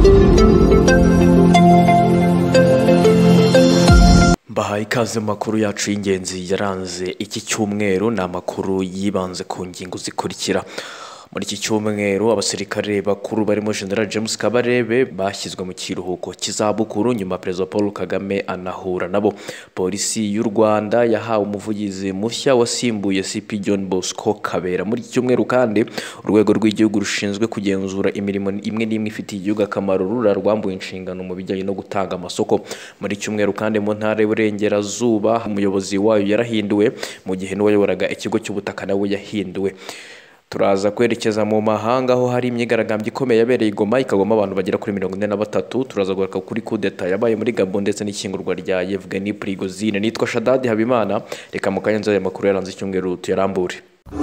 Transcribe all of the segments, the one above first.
Bahaye ikaze makuru yacu y'ingenzi yaranze iki cyumweru na makuru yibanze ku ngingo zikurikira. Muri iki cyumweru abasirikare bakuru barimo General James Kabarebe bashyizwe mu kiruhuko cy'izabukuru nyuma Perezida Paul Kagame anahura nabo. Polisi y'u Rwanda yahawe umuvugizi mushya wasimbuye CP John Bosco Kabera. Muri iki cyumweru kandi urwego rw'igihugu rushinzwe kugenzura imirimo imwe n'imwe ifitiye igihugu akamaro rwambuye inshingano mu bijyanye no gutanga amasoko. Muri iki cyumweru kandi mu ntara y'Uburengerazuba umuyobozi wayo yarahinduwe mu gihe n'uwayoboraga ikigo cy'ubutaka nawe yahinduwe. Turaza kwerekeza mu mahanga aho hari imyigaragambyo ikomeye yabereye i Goma ikagoma abantu bagera kuri 43. Turaza guharuka kuri Kudeta yabaye muri Gabon ndetse n'ikingurwa rya Yevgeny Prigozhin. Nitwa Shadadi Habimana, reka mu kanya nzaye makuru yaranze icyumweru tuyarambure.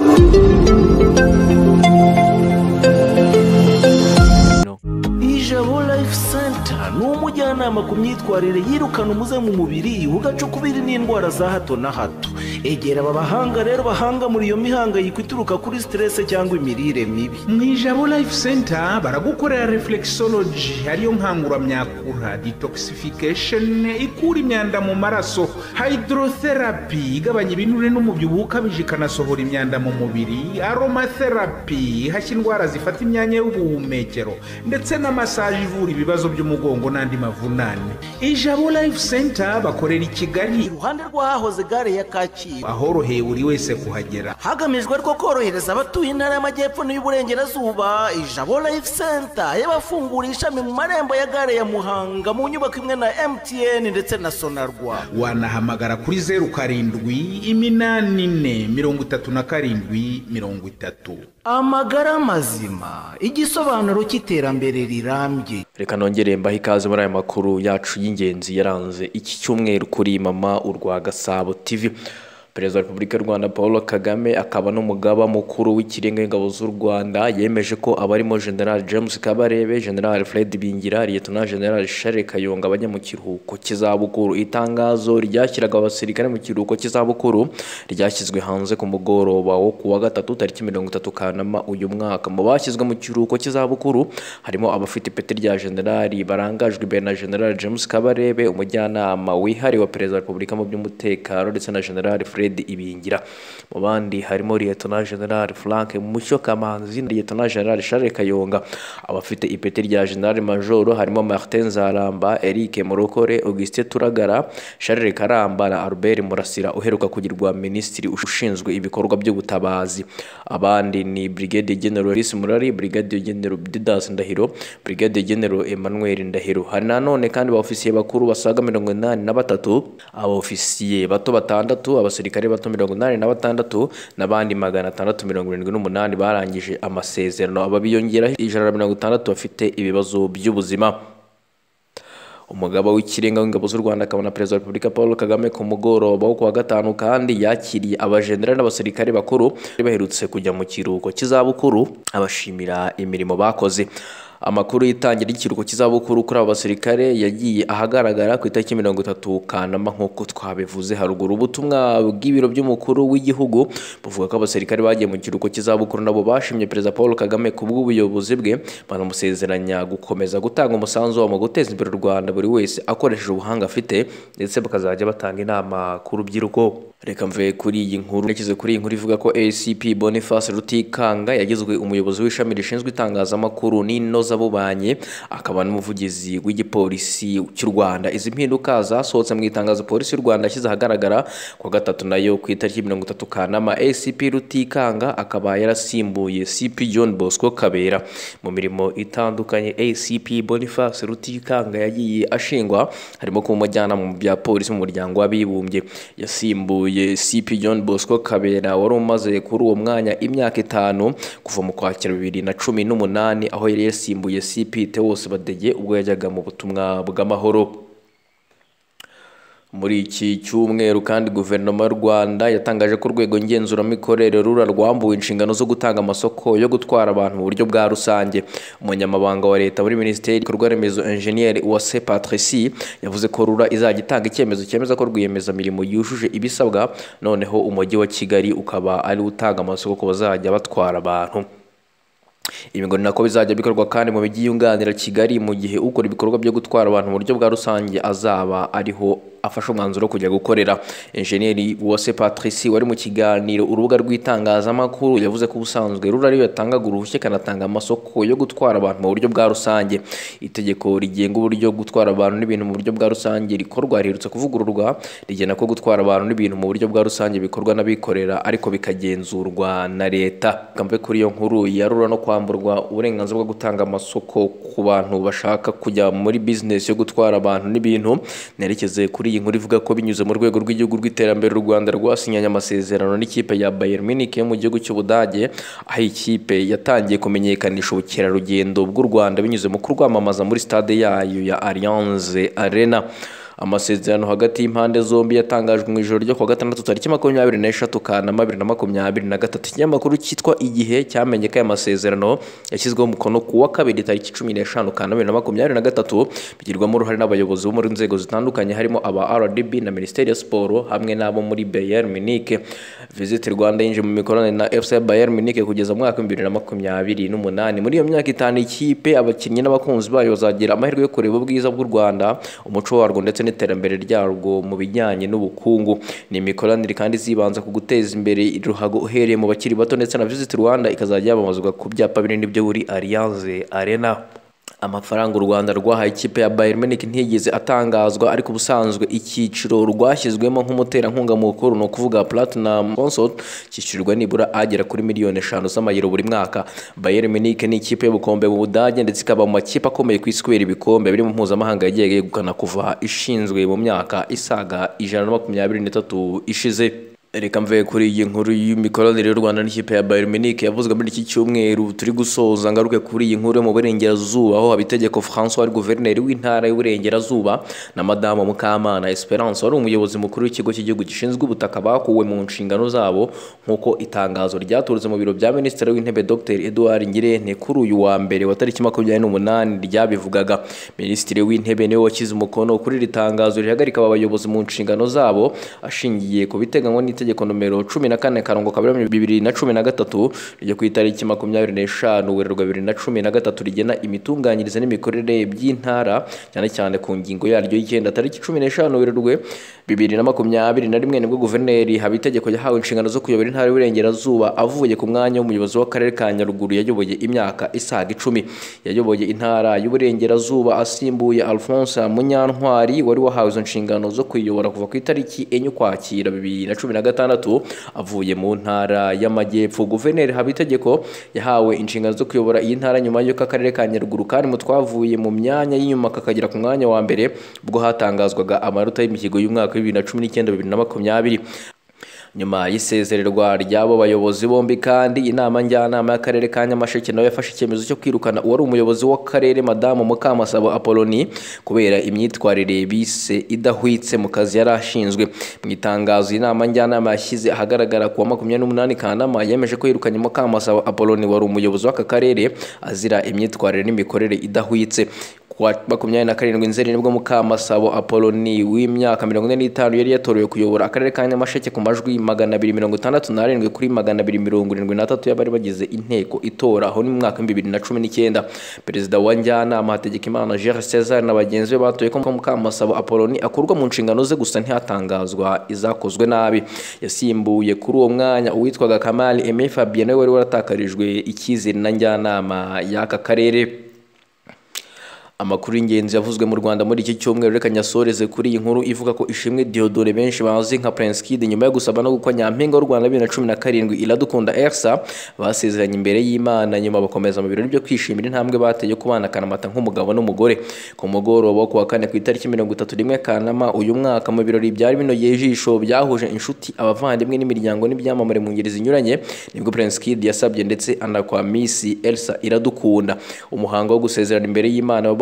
Life Center ni umujyanama ku myitwarire yirukana umuze mu mubiri ugacukubiri n'indwara za hato na hato. Egera aba bahanga rero bahanga muri iyo mihangayiko ituruka kuri stress cyangwa imirire mibi. Mwijabo Life Center baragukorera reflexology ariyo nkanguramyakura, detoxification ikura imyanda mu maraso, hydrotherapy igabanya ibinure n'umubyibuho ukabije ikanasohora imyanda mu mubiri, aromatherapy ihashya indwara zifata imyanya y'ubuhumekero, ndetse na massage ivura ibibazo by'umugongo n'andi mavunane. Ijabo Life Center bakorera i Kigali iruhande rw'ahahoze gare ya Kacyiru, ahoroheye buri wese kuhagera hagamijwe rwo korohereza abatuye intara y'Amajyepfo n'Uburengerazuba. Ijabo Life Center yabafunguriye ishami mu marembo ya gare ya Muhanga mu nyubako imwe na MTN ndetse na Sonarwa. Wanahamagara kuri 0784373030. Amagara mazima, igisobanuro cy'iterambere rirambye. Reka nongere mbahe ikaze muri aya makuru yacu y'ingenzi yaranze iki cyumweru kuri Mama Urwa Gasabo TV. Perezida wa Repubulika y'u Rwanda Paul Kagame akaba n'umugaba mukuru w'ikirenga y'ingabo z'u Rwanda yemeje ko abarimo General James Kabarebe, General Fred Bingira, Lieutenant General Charles Kayonga bajya mu kiruhuko cy'izabukuru. Itangazo ryashyiraga abasirikare mu kiruhuko cy'izabukuru ryashyizwe hanze ku mugoroba wo kuwa gatatu tariki 30 Kanama uyu mwaka. Mu bashyizwe mu kiruhuko cy'izabukuru harimo abafite ipeti rya General barangajwe imbere na General James Kabarebe, umujyanama wihariwe wa Perezida wa Repubulika mu by'umutekano, ndetse na General Ibingira. Mu bandi harimo Lieutenant General Frank Mucyo Kamanzi, Lieutenant General Charles Kayonga. Abafite ipeti rya General Major harimo Martin Zaramba, Eric Morokore, Augustin Turagara, Charles Karamba na Albert Murasira uheruka kugirwa minisitiri ushinzwe ibikorwa by'ubutabazi. Abandi ni Brigadier General Chris Muri, Brigadier General Didas Ndahiro, Brigadier General Emmanuel Ndahiro. Hari nanone kandi abofisiye bakuru basaga 83, abofisiye bato batandatu, abasirikare bato 86 n'abandi 678 barangije amasezerano. Ababiyongeraho 160 bafite ibibazo by'ubuzima. Umugaba w'ikirenga w'ingabo z'u Rwanda akaba na Perezida wa Repubulika Paul Kagame ku mugoroba wo kuwa gatanu kandi yakiriye abajenerali n'abasirikare bakuru baherutse kujya mu kiruhuko cy'izabukuru abashimira imirimo bakoze. Amakuru y'itangira ry'ikiruhuko cy'izabukuru kuri aba basirikare yagiye ahagaragara ku itariki 30 Kanama nk'uko twabivuze haruguru. Ubutumwa bw'ibiro by'umukuru w'igihugu buvuga ko abasirikare bagiye mu kiruhuko cy'izabukuru nabo bashimye Perezida Paul Kagame ku bw'ubuyobozi bwe, banamusezeranya gukomeza gutanga umusanzu mu guteza imbere u Rwanda buri wese akoresheje ubuhanga afite, ndetse bakazajya batanga inama ku rubyiruko. Reka mve kuri iyi nkuru. Yakize kuri iyi nkuru ivuga ko ACP Boniface Rutikanga yagizwe umuyobozi w'ishami rishinzwe itangazamakuru n'inozabubanye akaba n'umuvugizi w'igipolisi cy'u Rwanda. Izi mpinduka zasohotse mu itangazo polisi y'u Rwanda yashyize ahagaragara ku gatatu nayo ku itariki 30 Kanama. ACP Rutikanga akaba yarasimbuye CP John Bosco Kabera. Mu mirimo itandukanye ACP Boniface Rutikanga yagiye ashingwa harimo kuba umujyanama mu bya polisi mu muryango w'abibumbye. Yasimbuye CP John Bosco Kabera wari umaze kuri uwo mwanya imyaka 5 kuva mu Kwakira 2018 aho yari yasimbuye CP Theos Badege ubwo yajyaga mu butumwa bw'amahoro. Muri iki cyumweru kandi guverinoma y'u Rwanda yatangaje ko urwego ngenzuramikorere rura rwambuwe inshingano zo gutanga amasoko yo gutwara abantu mu buryo bwa rusange. Umunyamabanga wa leta muri Minisiteri y'Ibikorwa Remezo Engineer Uwase Patricie yavuze ko rura izajya itanga icyemezo cyemeza ko rwiyemezamirimo yujuje ibisabwa, noneho umujyi wa Kigali ukaba ari utanga amasoko ko bazajya batwara abantu. ibi ngo nako bizajya bikorwa kandi mu mijyi yunganira Kigali mu gihe ukora ibikorwa byo gutwara abantu mu buryo bwa rusange azaba ariho afashe umwanzuro kujya gukorera. Enjeniyeri Uwase Patrice wari mu kiganiro urubuga rw'itangazamakuru yavuze ko ubusanzwe rura ariyo yatangaga uruhushya kanatanga amasoko yo gutwara abantu mu buryo bwa rusange. Itegeko rigenga uburyo gutwara abantu n'ibintu mu buryo bwa rusange rikorwa riherutse kuvugururwa rigena ko gutwara abantu n'ibintu mu buryo bwa rusange bikorwa n'abikorera ariko bikagenzurwa na leta. Kampe kuri iyo nkuru yarura no kwamburwa uburenganzira bwo gutanga amasoko ku bantu bashaka kujya muri business yo gutwara abantu n'ibintu. Nerekeze kuri iyi nkuru ivuga ko binyuze mu rwego rw'igihugu rw'iterambere u Rwanda rwasinyanye amasezerano n'ikipe ya Bayern Munich mu gihugu cy'Ubudage, aho ikipe yatangiye kumenyekanisha ubukerarugendo bw'u Rwanda binyuze mu kurwamamaza muri stade yayo ya Allianz Arena. Amasezerano hagati y'impande zombi yatangajwe mu ijoro ryo kuwa gatandatu tariki 26 Kanama 2023. Ikinyamakuru cyitwa Igihe cyamenye ko aya masezerano yashyizweho umukono ku wa kabiri tariki 15 Kanama 2023 bigirwamo uruhare n'abayobozi bo muri nzego zitandukanye harimo aba RDB na Minisiteri ya Siporo hamwe n'abo muri Bayern Munich. Visit Rwanda yinje mu mikoranire na FC Bayern Munich kugeza mu mwaka 2028. Muri iyo myaka itanu ikipe abakinnyi n'abakunzi bayo bazagira amahirwe yo kureba ubwiza bw'u Rwanda, umuco warwo ndetse n'iterambere ryarwo mu bijyanye n'ubukungu. Ni imikoranire kandi zibanza ku guteza imbere ruhago uhereye mu bakiri bato ndetse na Visit Rwanda ikazajya yabamazwa ku byapa binini byo muri Allianz Arena. Amafaranga u Rwanda rwahaye ikipe ya Bayern Munich ntigeze atangazwa, ariko ubusanzwe icyiciro rwashyizwemo nk'umuterankunga mukuru no kuvuga Platinum Consort cyishyurirwa nibura agera kuri miliyoni 5 z'amayero buri mwaka. Bayern Munich ni ikipe y'ubukombe mu Budage ndetse ikaba mu makipe akomeye ku isi kubera ibikombe biri mu mpuzamahanga yagiye yegukana kuva ishinzwe mu myaka isaga 123 ishize. Reka mve kuri iyi nkuru y'imikoranire y'u Rwanda n'ikipe ya Bayern Munich yavuzwe muri iki cyumweru turi gusoza. Ngaruke kuri iyi nkuru yo mu Burengerazuba aho Habitegeko François ari guverineri w'intara y'Uburengerazuba na Madame Mukamana Esperance wari umuyobozi mukuru w'ikigo cy'igihugu gishinzwe ubutaka bakuwe mu nshingano zabo, nk'uko itangazo ryaturutse mu biro bya Minisitiri w'Intebe Dr Edouard Ngirente kuri uyu wa mbere wa tariki 28 ryabivugaga. Minisitiri w'Intebe niwe wakize umukono kuri iri tangazo rihagarika abayobozi mu nshingano zabo ashingiye ku biteganywa Itegeko nomero 14 karongo 2013 ryo ku itariki 25 Werurwe 2013 rigena imitunganyirize n'imikorere by'intara cyane cyane ku ngingo yaryo y'ikenda tariki 15 Werurwe 2021 nibwo guverineri Habitegeko yahawe inshingano zo kuyobora intara y'Uburengerazuba avuye ku mwanya w'umuyobozi w'akarere ka Nyaruguru yayoboye imyaka isaga 10. Yayoboye intara y'Uburengerazuba asimbuye Alphonse Munyantwari wari wahawe izo nshingano zo kuyobora kuva ku itariki 4 Ukwakira 2016 avuye mu ntara y'Amajyepfo. Guverineri Habitegeko yahawe inshingano zo kuyobora iyi ntara nyuma y'uko akarere ka Nyaruguru kari mu twavuye mu myanya y'inyuma kakagera ku mwanya wa mbere ubwo hatangazwaga amanota y'imihigo y'umwaka 2019-2020. Nyuma y'isezererwa ry'abo bayobozi bombi kandi inama njyanama y'akarere ka Nyamasheke nawe yafashe icyemezo cyo kwirukana uwari umuyobozi w'akarere Madamu Mukamasabo Apoloni kubera imyitwarire bise idahwitse mu kazi yari ashinzwe. Mu itangazo inama njyanama yashyize ahagaragara ku wa 28 Kanama yemeje ko yirukanye Mukamasabo Apoloni wari umuyobozi w'aka karere azira imyitwarire n'imikorere idahwitse. Kwa 27 Nzeri nibwo Mukamasabo Apoloni w'imyaka 45 yari yatorewe kuyobora akarere ka Nyamasheke ku majwi 267 kuri 273 y'abari bagize inteko itora aho ni mu mwaka 2019. Perezida wa Njyanama Hategekimana Gerard César na bagenzi be batoye ko Mukamasabo Apoloni akurwa mu nshingano ze, gusa ntihatangazwa izakozwe nabi. Yasimbuye kuri uwo mwanya uwitwaga Kamali Aimé Fabien wari waratakarijwe icyizere na Njyanama y'aka karere. Amakuru y'ingenzi yavuzwe mu Rwanda muri iki cyumweru reka nyasoreze kuri iyi nkuru ivuga ko Ishimwe Diodore benshi bazi nka Prince Kid nyuma yo gusaba no gukwa Nyampinga w'u Rwanda 2017 Iradukunda Elsa basezeranye imbere y'Imana nyuma bakomeza mu birori byo kwishimira intambwe bateye kubana Kanamata nk'umugabo n'umugore. Ku mugoroba ku wa 4 ku itariki 31 Kanama uyu mwaka mu birori byari binogeye ijisho byahuje inshuti abavandimwe n'imiryango n'ibyamamare mu ngeri zinyuranye nibwo Prince Kid yasabye ndetse anakwa Miss Elsa Iradukunda. Umuhango wo gusezerana imbere y'Imana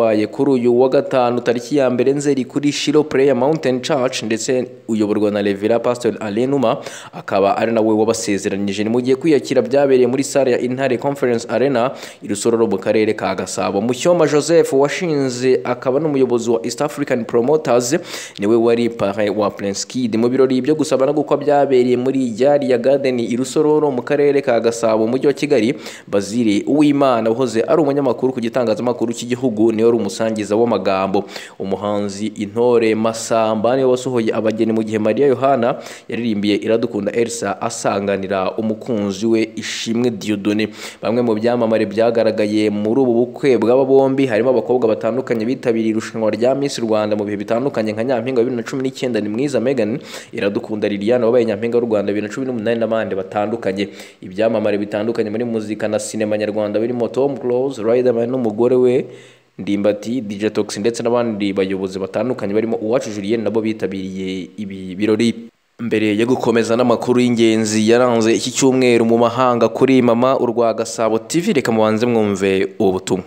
wabaye kuri uyu wa gatanu tariki ya mbere Nzeri kuri Shilo Prayer Mountain Church ndetse uyoborwa na Revera Pastor Alenuma akaba ari nawe wabasezeranyije ni mu gihe kwiyakira byabereye muri salle ya Intare Conference Arena irusororo mu karere ka Gasabo. Mushyoma Joseph washinze akaba n'umuyobozi wa East African Promoters niwe wari parrain wa Prince Kid mu birori byo gusaba no gukwa byabereye muri Yari ya Garden irusororo mu karere ka Gasabo mu mujyi wa Kigali. Bazire Uwimana uhoze ari umunyamakuru ku gitangazamakuru cy'igihugu niwe ari umusangiza w'amagambo. Umuhanzi Intore Masamba niwe wasohoye abageni mu gihe Maria Yohana yaririmbiye Iradukunda Elsa asanganira umukunzi we Ishimwe Dieudonné. Bamwe mu byamamare byagaragaye muri ubu bukwe bw'aba bombi harimo abakobwa batandukanye bitabiriye irushanwa rya Miss Rwanda mu bihe bitandukanye nka Nyampinga 2019 ni Mwiza Megan, Iradukunda Liliane wabaye Nyampinga y'u Rwanda 2018 n'abandi batandukanye. Ibyamamare bitandukanye muri muzika na sinema nyarwanda birimo Tom Close, Riderman n'umugore we Ndimbati, DJ Tox ndetse n'abandi bayobozi batandukanye barimo Uwacu Julien nabo bitabiriye ibi birori. Mbere yo gukomeza n'amakuru y'ingenzi yaranze iki cyumweru mu mahanga kuri Mama urwa Gasabo TV, reka mubanze mwumve ubutumwa.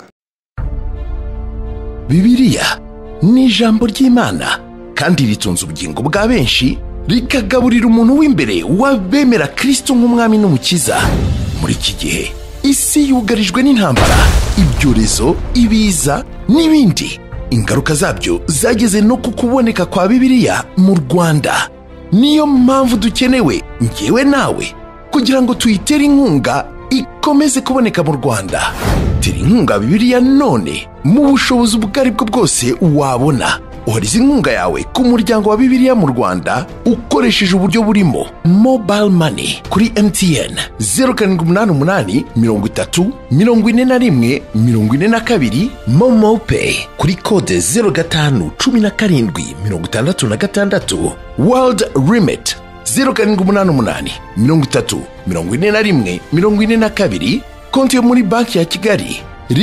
Bibiliya ni ijambo ry'Imana kandi ritunze ubugingo bwa benshi rikagaburira umuntu w'imbere wabemera Kristo nk'umwami n'umukiza. Muri iki gihe isi yugarijwe n'intambara, ibyorezo, ibiza n'ibindi. Ingaruka zabyo zageze no kukuboneka kwa Bibiliya mu Rwanda. Niyo mpamvu dukenewe njyewe nawe kugira ngo tuyitere inkunga ikomeze kuboneka mu Rwanda. Tera inkunga Bibiliya none mu bushobozi ubwo aribwo bwose wabona. Ohariza inkunga yawe ku muryango wa Bibiliya mu Rwanda ukoresheje uburyo burimo Mobile Money kuri MTN 0788 30 41 42, Momo Pay kuri kode 05 17 66, World Remit 0788 30 41 42, konti yo muri banki ya Kigali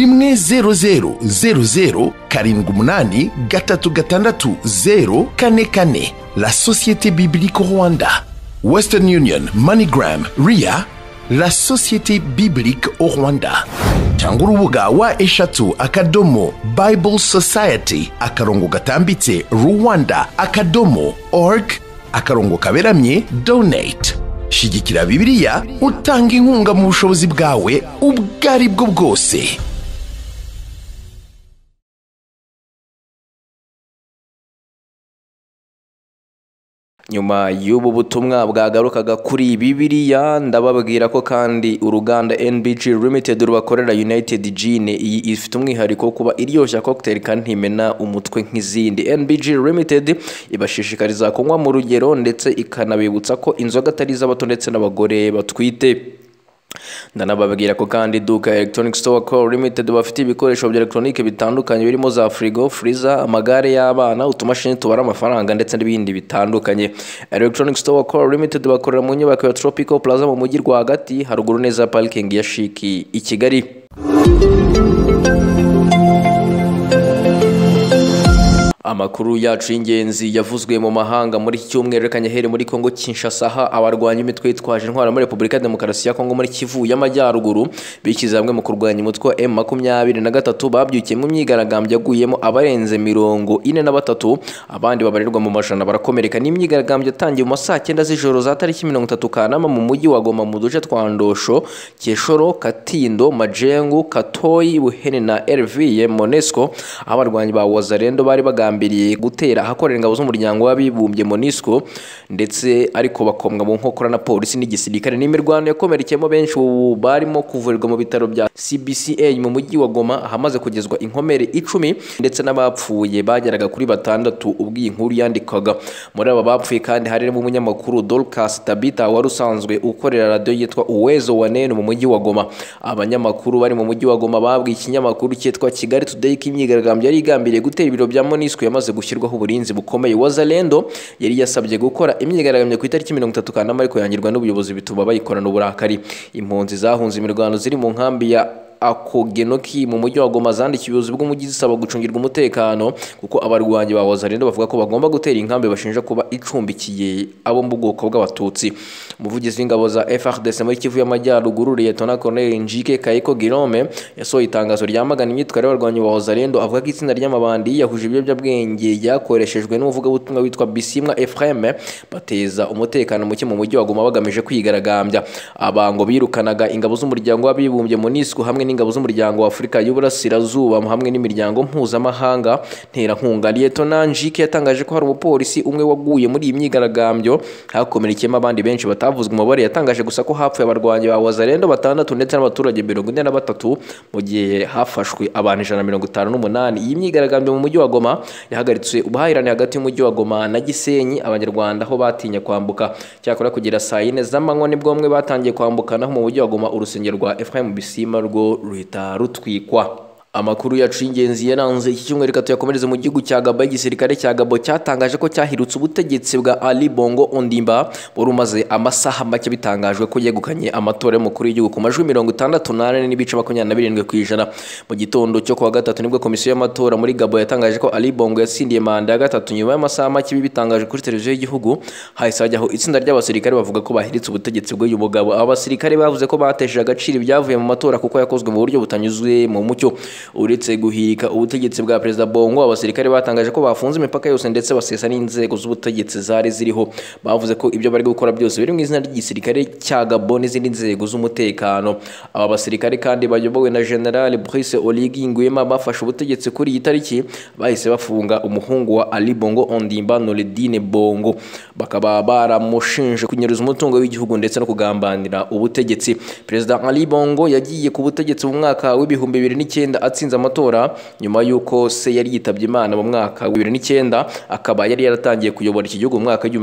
10008366044, la Société Biblique Rwanda, Western Union, MoneyGram, RIA, la Société Biblique Rwanda. Cyangwa urubuga wa eshatu akadomo Bible Society akarongo gatambitse Rwanda.org akarongo kaberamye donate. Shigikira Bibiliya utanga inkunga mu bushobozi bwawe ubwo aribwo bwose. Nyuma y'ubu butumwa bwagarukaga kuri Bibiliya, ndababwira ko kandi uruganda NBG Limited rubakorera United Gin iyi ifite umwihariko kuba iryoshya cocktail kandi ntimena umutwe nk'izindi. NBG Limited ibashishikariza kunywa mu rugero ndetse ikanabibutsa ko inzoga atari iz'abato ndetse n'abagore batwite. Ndanababwira ko kandi iduka Electronic Store Co Limited bafite ibikoresho bya electronique bitandukanye birimo za frigo, freezer, amagare y'abana, utumashini tubara amafaranga ndetse n'ibindi bitandukanye. Electronic Store Co Limited bakorera mu nyubako ya Tropical Plaza mu mujyi rwagati haruguru neza parking ya Shiki i Kigali. Amakuru yacu y'ingenzi yavuzwe mu mahanga muri iki cyumweru reka nyahere muri Kongo Kinshasa. Abarwanya imitwe yitwaje intwaro muri Repubulika ya Demokarasi ya Kongo muri Kivu y'Amajyaruguru bishyize hamwe mu kurwanya umutwe wa M23 babyukiye mu myigaragambyo yaguyemo abarenze 43, abandi babarirwa mu majana barakomereka. N'imyigaragambyo yatangiye mu saa 9 z'ijoro za tariki 30 Kanama mu mujyi wa Goma mu duce twa Ndosho, Keshoro, Katindo, Majengu, Katoyi, Buhene na RV Monesco. Abarwanyi ba Wazalendo bari bagambiriye gutera ahakorera ingabo z'umuryango w'abibumbye MONUSCO ndetse ariko bakomwa mu nkokora na polisi n'igisirikare. N'imirwano yakomerekeyemo benshi barimo kuvurirwa mu bitaro bya CBCA mu mujyi wa Goma ahamaze kugezwa inkomere 10 ndetse n'abapfuye bageraga kuri 6 ubwo inkuru yandikaga. Muri aba bapfuye kandi harimo umunyamakuru Dorcas Tabita wari usanzwe ukorera radio yitwa Uwezo wa Nene mu mujyi wa Goma. Abanyamakuru bari mu mujyi wa Goma babwiye ikinyamakuru cyitwa Kigali Today k'imyigaragambyo yari igambiriye gutera ibiro bya MONUSCO yamaze gushyirwaho uburinzi bukomeye. Wazalendo yari yasabye gukora imyigaragambyo ku itariki 30 Kanama ariko yangirwa n'ubuyobozi bituma bayikorana uburakari. Impunzi zahunze imirwano ziri mu nkambi ya Akogenoki mu mujyi wa Goma zandikiye ubuyobozi bw'umujyi zisaba gucungirwa umutekano kuko abarwanyi ba Wazalendo bavuga ko bagomba gutera inkambi bashinja kuba icumbikiye abo mu bwoko bw'abatutsi. Umuvugizi w'ingabo za FARDC muri Kivu y'Amajyaruguru Lieutenant Colonel Njike Kayiko Girome yasohoye itangazo ryamagana imyitwarire y'abarwanyi ba Wazalendo avuga ko itsinda ry'amabandi yahuje ibiyobyabwenge ryakoreshejwe n'umuvugabutumwa witwa Bisimwa Ephraim bateza umutekano muke mu mujyi wa Goma bagamije kwigaragambya. Abango birukanaga ingabo z'umuryango w'abibumbye MONUSCO hamwe n'ingabo z'umuryango wa Afurika y'Uburasirazuba hamwe n'imiryango mpuzamahanga nterankunga. Lieutenant Njike yatangaje ko hari umupolisi umwe waguye muri iyi myigaragambyo hakomerekeyemo abandi benshi batavuzwe umubare. Yatangaje gusa ko hapfuye abarwanyi ba Wazalendo 6 ndetse n'abaturage 43 mu gihe hafashwe abantu 158. Iyi myigaragambyo mu mujyi wa Goma yahagaritse ubuhahirane hagati y'umujyi wa Goma na Gisenyi abanyarwanda aho batinya kwambuka. Cyakora kugira saa 4 z'amanywa nibwo bamwe batangiye kwambukana mu mujyi wa Goma urusengero rwa Ephraim Bisima rwo ruhita rutwikwa. Amakuru yacu y'ingenzi yaranze iki cyumweru reka tuyakomereze mu gihugu cya Gabon. Igisirikare cya Gabon cyatangaje ko cyahirutse ubutegetsi bwa Ali Bongo Ondimba wari umaze amasaha make bitangajwe ko yegukanye amatora y'umukuru w'igihugu ku majwi 68.27%. Mu gitondo cyo kuwa gatatu nibwo komisiyo y'amatora muri Gabon yatangaje ko Ali Bongo yatsindiye manda ya gatatu nyuma y'amasaha make bitangaje kuri televiziyo y'igihugu. Hahise hajyaho itsinda ry'abasirikare bavuga ko bahiritse ubutegetsi bw'uyu mugabo. Abasirikare bavuze ko batesheje agaciro ibyavuye mu matora kuko yakozwe mu buryo butanyuze mu mucyo. Uretse guhirika ubutegetsi bwa Perezida Bongo, abasirikare batangaje ko bafunze imipaka yose ndetse basesa n'inzego z'ubutegetsi zari ziriho. Bavuze ko ibyo bari gukora byose biri mu izina ry'igisirikare cya Gabon n'izindi nzego z'umutekano. Aba basirikare kandi bayobowe na General Brice Oligui Nguema bafashe ubutegetsi kuri iyi tariki bahise bafunga umuhungu wa Ali Bongo Ondimba Noledine Bongo, bakaba baramushinje kunyereza umutungo w'igihugu ndetse no kugambanira ubutegetsi. Perezida Ali Bongo yagiye ku butegetsi mu mwaka w'ibihumbi 2009 atsinze amatora nyuma yuko se yari yitabye Imana mu mwaka wa 2009, akaba yari yaratangiye kuyobora iki gihugu mu mwaka wa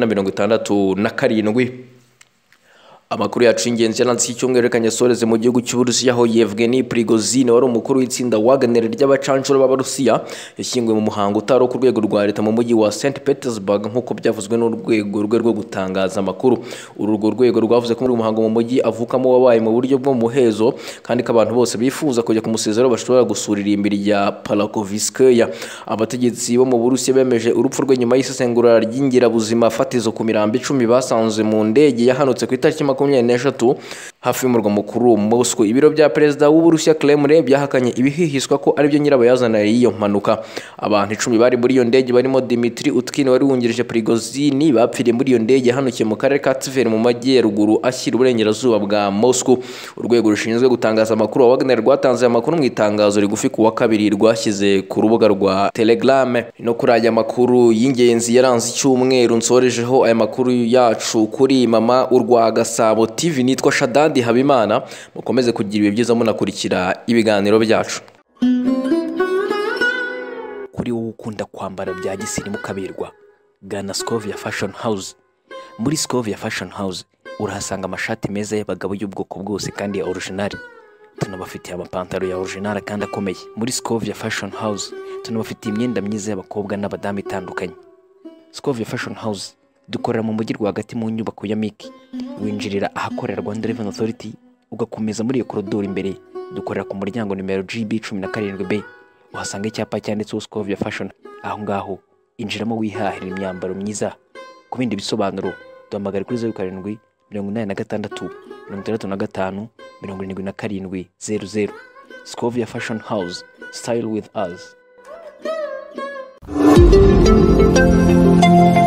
1967. Amakuru yacu y'ingenzi yaranze iki cyumweru reka nyasoreze mu gihugu cy'Uburusiya aho Yevgeny Prigozhin wari umukuru w'itsinda Wagner ry'abacancuro b'Abarusiya yashyinguwe mu muhango utari ku rwego rwa leta mu mujyi wa St Petersburg nk'uko byavuzwe n'urwego rwe rwo gutangaza amakuru. Urwo rwego rwavuze ko muri muhango mu mujyi avukamo wabaye mu buryo bwo muhezo kandi ko abantu bose bifuza kujya kumusezeraho bashobora gusurira imbere ya Palakoviskaya. Abategetsi bo mu Burusiya bemeje urupfu rwe nyuma y'isesengura ry'ingirabuzima fatizo ku mirambo 10 basanze mu ndege yahanutse ku itariki 23 hafi y'umurwa mukuru Moscow. Ibiro bya Perezida w'Uburusiya Kremlin byahakanye ibihihiswa ko ari byo nyirabayazana y'iyo mpanuka. Abantu 10 bari muri iyo ndege barimo Dmitry Utkin wari wungirije Prigozhin bapfiriye muri iyo ndege yahanukiye mu karere ka Tver mu majyaruguru ashyira uburengerazuba bwa Moscow. Urwego rushinzwe gutangaza amakuru wa Wagner rwatanze amakuru mu itangazo rigufi ku wa kabiri rwashyize ku rubuga rwa Telegram. No kuri aya makuru y'ingenzi yaranze icyumweru nsorejeho aya makuru yacu kuri Mama Urwa Gasabo TV. Nitwa Shadadi Habimana, mukomeze kugira ibihe byiza munakurikira ibiganiro byacu. Kuri wowe ukunda kwambara bya gisirimu kaberwa, gana Scovia Fashion House. Muri Scovia Fashion House urahasanga amashati meza y'abagabo y'ubwoko bwose kandi ya original. Tunabafitiye amapantaro ya original kandi akomeye. Muri Scovia Fashion House tunabafitiye imyenda myiza y'abakobwa n'abadamu itandukanye. Scovia Fashion House dukorera mu mujyi rwagati mu nyubako ya Miki. Winjirira ahakorera Rwanda Revenue Authority ugakomeza muri iyo koridoro imbere. Dukorera ku muryango nimero GB17B. Uhasanga icyapa cyanditseho Scovia Fashion. Aho ngaho injiramo wihahira imyambaro myiza. Ku bindi bisobanuro duhamagare kuri 07 86 65 77 00. Scovia Fashion House, style with us.